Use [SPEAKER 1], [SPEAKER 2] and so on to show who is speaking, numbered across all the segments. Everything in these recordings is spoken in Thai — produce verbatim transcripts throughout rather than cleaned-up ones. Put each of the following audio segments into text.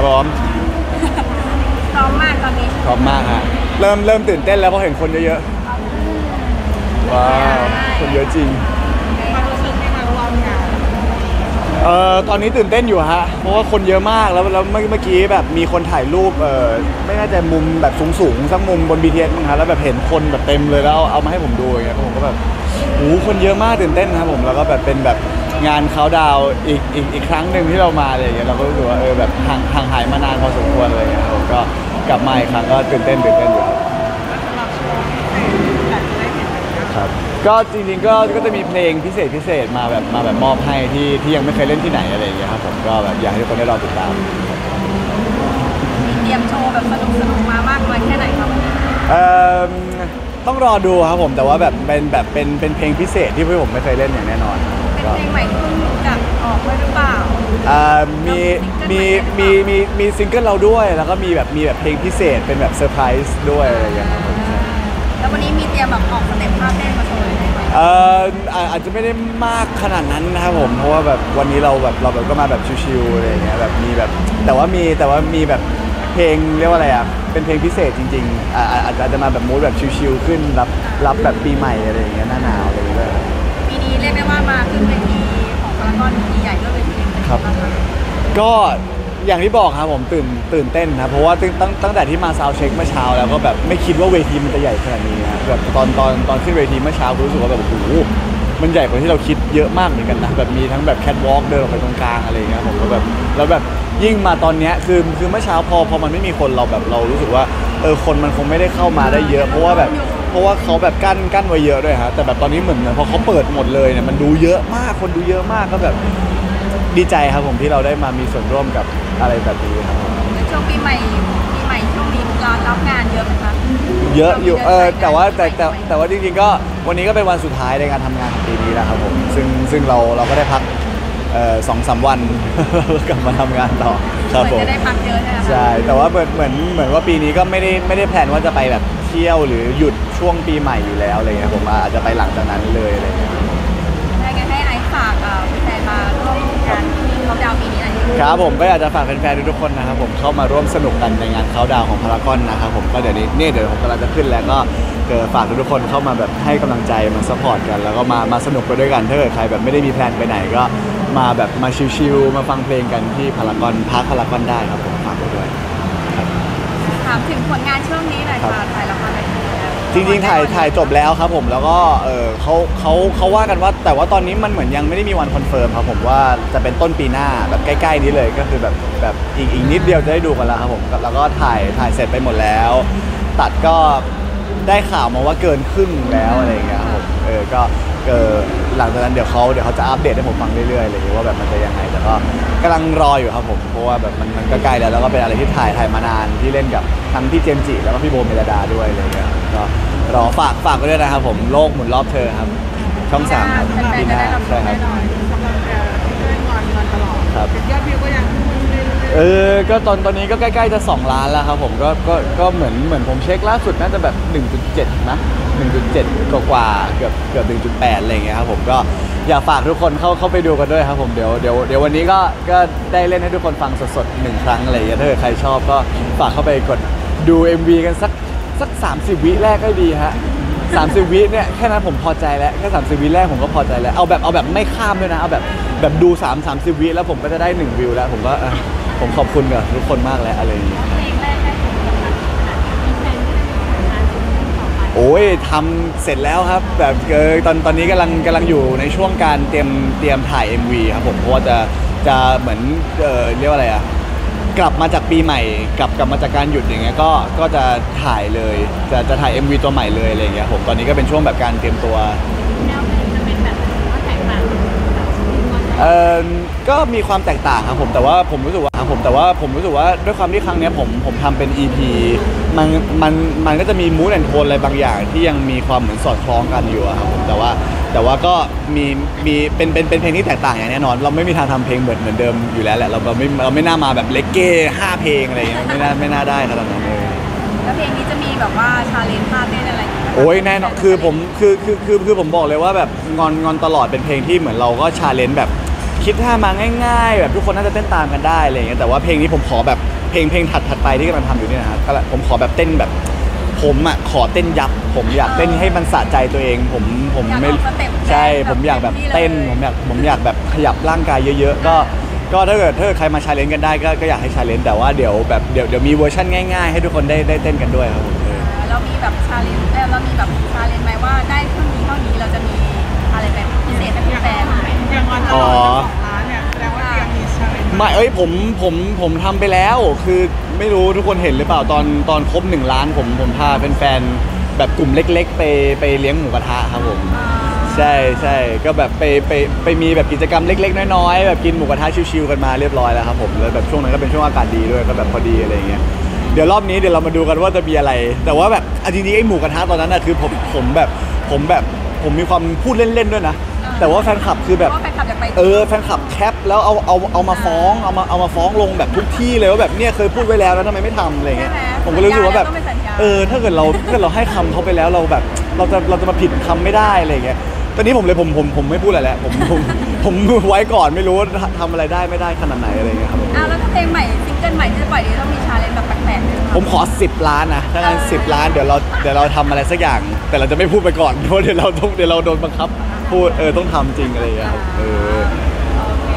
[SPEAKER 1] ร้อม
[SPEAKER 2] พร้อมมากตอนนี้
[SPEAKER 1] พร้อมมากฮะเริ่มเริ่มตื่นเต้นแล้วเพราะเห็นคนเยอะๆว้าวคนเยอะจริง
[SPEAKER 2] ความรู้สึกในการรวมงาน
[SPEAKER 1] เอ่อตอนนี้ตื่นเต้นอยู่ฮะเพราะว่าคนเยอะมากแล้วแล้วเมื่อเมื่อกี้แบบมีคนถ่ายรูปเอ่อไม่น่าจะมุมแบบสูงๆสักมุมบน บี ที เอส มั้งฮะแล้วแบบเห็นคนแบบเต็มเลยแล้วเอามาให้ผมดูอย่างเงี้ยผมก็แบบโอ้คนเยอะมากตื่นเต้นนะครับผมแล้วก็แบบเป็นแบบงานเขาดาวอีกอีกอีกครั้งหนึ่งที่เรามาอะไรอย่างเงี้ยเราก็รู้สึกว่าเออแบบห่างห่างหายมานานพอสมควรอะไรอย่างเงี้ยผมก็กลับมาอีกครั้งก็ตื่นเต้นตื่นเต้นอยู่ครับครับก็จริงๆก็ก็จะมีเพลงพิเศษพิเศษมาแบบมาแบบมอบให้ที่ที่ยังไม่เคยเล่นที่ไหนอะไรอย่างเงี้ยครับผมก็แบบอยากให้ทุกคนได้รอติดตาม
[SPEAKER 2] มีเตรียมโชว์แบบสนุกสนุกมามากน้อยแค่ไหนครับ
[SPEAKER 1] เอ่อต้องรอดูครับผมแต่ว่าแบบเป็นแบบเป็นเป็นเพลงพิเศษที่พวกผมไม่เคยเล่นอย่างแน่นอน
[SPEAKER 2] เป็นเพลงใหม่ที่เพิ่งจัดออกไว้หรือเปล่า
[SPEAKER 1] อ่ามีมีมีมีมีซิงเกิลเราด้วยแล้วก็มีแบบมีแบบเพลงพิเศษเป็นแบบเซอร์ไพรส์ด้วยอะไรอย่างเงี้ยครับผม
[SPEAKER 2] แล้ววันนี้มีเตรียมแบบออกสเต็ปภาพเต้นมาโชว์ไหม
[SPEAKER 1] เอ่ออาจจะไม่ได้มากขนาดนั้นนะครับผมเพราะว่าแบบวันนี้เราแบบเราแบบก็มาแบบชิวๆอะไรอย่างเงี้ยแบบมีแบบแต่ว่ามีแต่ว่ามีแบบเพลงเรียกว่าอะไรอ่ะเป็นเพลงพิเศษจริงๆอ่าอาจจะมาแบบมูดแบบชิวๆขึ้นรับรับแบบปีใหม่อะไรอย่างเงี้ยหน้าหนาวอะไรอย่างเงี้ย
[SPEAKER 2] ปีนี้เรียกได้ว่ามาขึ้นเวทีของพารากอนที่ใหญ่ด้วยเวที
[SPEAKER 1] ครับก็อย่างที่บอกครับผมตื่นตื่นเต้นนะเพราะว่าตั้งตั้งตั้งแต่ที่มาซาวเช็คเมื่อเช้าแล้วก็แบบไม่คิดว่าเวทีมันจะใหญ่ขนาดนี้นะแบบตอนตอนตอนขึ้นเวทีเมื่อเช้ารู้สึกว่าแบบโอ้โหมันใหญ่กว่าที่เราคิดเยอะมากเหมือนกันนะแบบมีทั้งแบบแคทวอล์กเดินออกไปตรงกลางอะไรอย่างเงี้ยผมก็แบบแล้วแบบยิ่งมาตอนเนี้ยคือคือเมื่อเช้าพอพอมันไม่มีคนเราแบบเรารู้สึกว่าเออคนมันคงไม่ได้เข้ามาได้เยอะเพราะว่าแบบเพราะว่าเขาแบบกั้นกั้นไว้เยอะด้วยฮะแต่แบบตอนนี้เหมือนพอเขาเปิดหมดเลยเนี่ยมันดูเยอะมากคนดูเยอะมากก็แบบดีใจครับผมที่เราได้มามีส่วนร่วมกับอะไรแบบนี้ครับ
[SPEAKER 2] ในช่วงปีใหม่ปีใหม่ช่วงนี้เรารับงานเยอะไหมคะ
[SPEAKER 1] เยอะอยู่เออแต่ว่าแต่แต่แต่ว่าจริงๆก็วันนี้ก็เป็นวันสุดท้ายในการทำงานของปีนี้แล้วครับผมซึ่งซึ่งเราเราก็ได้พักเอ่อสองสามวันกลับมาทำงานต่อครับผม
[SPEAKER 2] จะได้พักเยอะใช่ไหม
[SPEAKER 1] ใช่แต่ว่าเหมือนเหมือนเหมือนว่าปีนี้ก็ไม่ได้ไม่ได้แพลนว่าจะไปแบบเที่ยวหรือหยุดช่วงปีใหม่อยู่แล้วอะไรเงี้ยผมอาจจะไปหลังจากนั้นเลยอะไรเงี้ย
[SPEAKER 2] ได้ไงให้ไอซ์ฝากแฟนมาร่วมงานเขาดาวปีนี้หน่อย
[SPEAKER 1] ครับผมก็อยากจะฝากแฟนๆทุกคนนะครับผมเข้ามาร่วมสนุกกันในงานเขาดาวของพารากอนนะครับผมก็เดี๋ยวนี้เนี่ยเดี๋ยวผมกำลังจะขึ้นแล้วก็ฝากทุกคนเข้ามาแบบให้กำลังใจมาซัพพอร์ตกันแล้วก็มามาสนุกไปด้วยกันถ้าเกิดใครแบบไม่ได้มีแพลนไปไหนก็มาแบบมาชิลๆมาฟังเพลงกันที่พารากอนพาร์คพารากอนได้ครับผมฝากไว้ด้วย
[SPEAKER 2] ถามถึงผลงานช่วงนี้หน่อยค่ะถ่ายละครอะไร
[SPEAKER 1] จริงๆถ่ายถ่ายจบแล้วครับผมแล้วก็เออเขาเขาเขาว่ากันว่าแต่ว่าตอนนี้มันเหมือนยังไม่ได้มีวันคอนเฟิร์มครับผมว่าจะเป็นต้นปีหน้าแบบใกล้ๆนี้เลยก็คือแบบแบบอีกอีกนิดเดียวจะได้ดูกันแล้วครับผมแล้วก็ถ่ายถ่ายเสร็จไปหมดแล้วตัดก็ได้ข่าวมาว่าเกินครึ่งแล้วอะไรอย่างเงี้ยครับผมเออก็เออหลังจากนั้นเดี๋ยวเขาเดี๋ยวเขาจะอัปเดตให้ผมฟังเรื่อยๆเลยว่าแบบมันจะยังไงแต่ก็กำลังรออยู่ครับผมเพราะว่าแบบมันมันก็ใกล้แล้วแล้วก็เป็นอะไรที่ถ่ายถ่ายมานานที่เล่นกับทั้งพี่เจมส์จิแล้วก็พี่โบเมลดาด้วยอะไรอย่างเงี้ยก็รอฝากฝากไว้ด้วยนะครับผมโลกหมุนรอบเธอครับช่องสามครับปีหน้าใช่ครับครับยอดวิวก็ยังเออก็ตอนตอนนี้ก็ใกล้ๆจะสองล้านแล้วครับผมก็ก็ก็เหมือนเหมือนผมเช็คล่าสุดน่าจะแบบ หนึ่งจุดเจ็ด นะ หนึ่งจุดเจ็ด กว่าๆเกือบเกือบ หนึ่งจุดแปด อะไรอย่างเงี้ยครับผมก็อยากฝากทุกคนเข้าเข้าไปดูกันด้วยครับผมเดี๋ยวเดี๋ยวเดี๋ยววันนี้ก็ก็ได้เล่นให้ทุกคนฟังสดๆหนึ่งครั้งอะไรอย่างเงี้ยถ้าเกิดใครชอบก็ฝากเข้าไปกดดู เอ็ม วี กันสักสักสามสิบวิแรกก็ดีฮะสามสิบวิเนี่ยแค่นั้นผมพอใจแล้วแค่สามสิบวิแรกผมก็พอใจแล้วเอาแบบเอาแบบไม่ข้ามด้วยนะเอาแบบแบบดูสาม สามสิบวิแล้วผมก็จะได้หนึ่งวิวแล้วผมก็ผมขอบคุณกับทุกคนมากแล้วอะไรอย่างนี้โอ้ยทำเสร็จแล้วครับแบบเออตอนตอนนี้กำลังกำลังอยู่ในช่วงการเตรียมเตรียมถ่าย เอ็ม วี ครับผมเพราะว่าจะจะเหมือนเออเรียกว่าอะไรอะกลับมาจากปีใหม่กลับกลับมาจากการหยุดอย่างเงี้ยก็ก็จะถ่ายเลยจะจะถ่าย เอ็ม วี ตัวใหม่เลยอะไรอย่างเงี้ยผมตอนนี้ก็เป็นช่วงแบบการเตรียมตัวเออก็มีความแตกต่างครับผมแต่ว่าผมรู้สึกว่าผมแต่ว่าผมรู้สึกว่าด้วยความที่ครั้งนี้ผมผมทำเป็น อี พี มันมันมันก็จะมีมูดแอนโทนอะไรบางอย่างที่ยังมีความเหมือนสอดคล้องกันอยู่ครับผมแต่ว่าแต่ว่าก็มีมีเป็นเป็นเป็นเพลงที่แตกต่างอย่างแน่นอนเราไม่มีทางทำเพลงเหมือนเหมือนเดิมอยู่แล้วแหละเราเราไม่เราไม่น่ามาแบบเลกเก้ห้าเพลงอะไรอย่างเงี้ยไม่น่าไม่น่าได้ขนาดนั้นเลย
[SPEAKER 2] แล้วเพลงนี้จะมีแบบว่าชาเลนจ์ท่าเต้นอะไร
[SPEAKER 1] โอ้ยแน่นอนคือผมคือคือคือคือผมบอกเลยว่าแบบงอนงอนตลอดเป็นเพลงที่เหมือนเราก็ชาเลนจ์แบบคิคิดท่ามาง่ายๆแบบทุกคนน่าจะเต้นตามกันได้อะไรอย่างเงี้ยแต่ว่าเพลงนี้ผมขอแบบเพลงเพลงถัดถัดไปที่กำลังทำอยู่เนี่ยนะครับก็ผมขอแบบเต้นแบบผมอ่ะขอเต้นยับผมอยากเต้นให้มันสะใจตัวเองผมผมไม่ใช่ผมอยากแบบเต้นผมอยากผมอยากแบบขยับร่างกายเยอะๆก็ก็ถ้าเกิดถ้าเกิดใครมาชาเลนจ์กันได้ก็ก็อยากให้ชาเลนจ์แต่ว่าเดี๋ยวแบบเดี๋ยวเดี๋ยวมีเวอร์ชันง่ายๆให้ทุกคนได้ได้เต้นกันด้วยครับผม
[SPEAKER 2] เรามีแบบชาเลนจ์เรามีแบบชาเลนจ์ไหมว่าได้เท่านี้เท่านี้เราจะมีอะไรแบบพิเศษให้แฟน
[SPEAKER 3] อย่างวันตลอดสองล้านเนี่ยแสดงว่าเตรียมมีชาเลนจ์
[SPEAKER 1] ไม่เอ้ยผมผมผมทำไปแล้วคือไม่รู้ทุกคนเห็นหรือเปล่าตอนตอนครบหนึ่งล้านผมผมพาแฟนๆแบบกลุ่มเล็กๆ ไปไปเลี้ยงหมูกระทะครับผมใช่ใช่ก็แบบไปไปไปมีแบบกิจกรรมเล็กๆน้อยๆแบบกินหมูกระทะชิวๆกันมาเรียบร้อยแล้วครับผมแล้วแบบช่วงนั้นก็เป็นช่วงอากาศดีด้วยก็แบบพอดีอะไรอย่างเงี้ยเดี๋ยวรอบนี้เดี๋ยวเรามาดูกันว่าจะมีอะไรแต่ว่าแบบจริงๆไอ้หมูกระทะตอนนั้นนะคือผมผมแบบผมแบบผมมีความพูดเล่นๆด้วยนะแต่ว่าแฟนคลับคือแบบเออแฟนคลับแคปแล้วเอาเอาเอามาฟ้องเอามาเอามาฟ้องลงแบบทุกที่เลยว่าแบบเนี่ยเคยพูดไว้แล้วแล้วทำไมไม่ทำอะไรเงี้ยผมก็รู้สึกว่าแบบเออถ้าเกิดเราถ้าเกิดเราให้คำเขาไปแล้วเราแบบเราจะเราจะมาผิดคำไม่ได้อะไรเงี้ยตอนนี้ผมเลยผมผมผมไม่พูดอะไรแล้วผมผมผมไว้ก่อนไม่รู้ว่าทำอะไรได้ไม่ได้ขนาดไหนอะไรเงี้ยครับ
[SPEAKER 2] อ้าวแล้วถ้าเพลงใหม่ซิงเกิลใหม่ที่จะปล่อยนี้ต้องมีชาเลนจ์แบบแปลกๆ
[SPEAKER 1] ผมขอสิบล้านนะถ้างั้นสิบล้านเดี๋ยวเราเดี๋ยวเราทำอะไรสักอย่าง แต่เราจะไม่พูดไปก่อนเพราะเดี๋ยวเราต้องเดี๋ยวเราโดนบังคับพูดเออต้องทำจริงอะไรอย่างเงี้ยครับเออ
[SPEAKER 2] โอเค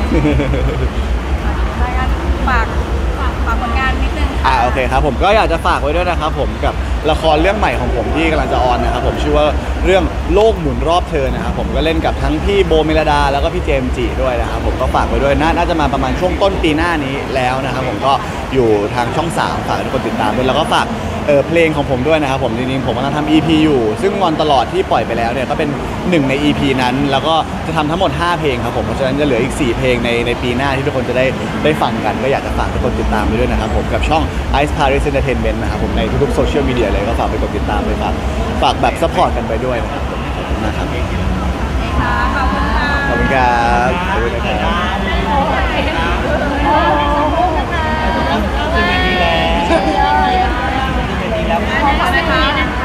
[SPEAKER 2] ถ้างั้นฝากฝากฝากผลงานนิดนึง
[SPEAKER 1] อ่าโอเคครับผมก็อยากจะฝากไว้ด้วยนะครับผมกับละครเรื่องใหม่ของผมที่กำลังจะออนนะครับผมชื่อว่าเรื่องโลกหมุนรอบเธอนะครับผมก็เล่นกับทั้งพี่โบเมลดาแล้วก็พี่เจมส์จิด้วยนะครับผมก็ฝากไว้ด้วยน่าน่าจะมาประมาณช่วงต้นปีหน้านี้แล้วนะครับผมก็อยู่ทางช่องสามฝากทุกคนติดตามด้วยแล้วก็ฝากเออเพลงของผมด้วยนะครับผมจริงๆผมกำลังทำ อี พี อยู่ซึ่งวันตลอดที่ปล่อยไปแล้วเนี่ยก็เป็นหนึ่งใน อี พี นั้นแล้วก็จะทำทั้งหมดห้าเพลงครับผมเพราะฉะนั้นจะเหลืออีกสี่เพลงในในปีหน้าที่ทุกคนจะได้ได้ฟังกันก็อยากจะฝากทุกคนติดตามไปด้วยนะครับผมกับช่อง Ice Paris Entertainment นะครับผมในทุกๆโซเชียลมีเดียเลยก็ฝากไปกดติดตามไปฝากฝากแบบซัพพอร์ตกันไปด้วยนะครับผมขอบคุณนะครับ
[SPEAKER 2] ขอบคุณค่ะ
[SPEAKER 1] ขอบคุณครับขอบคุณนะครับ
[SPEAKER 2] ขอบคุณค่ะ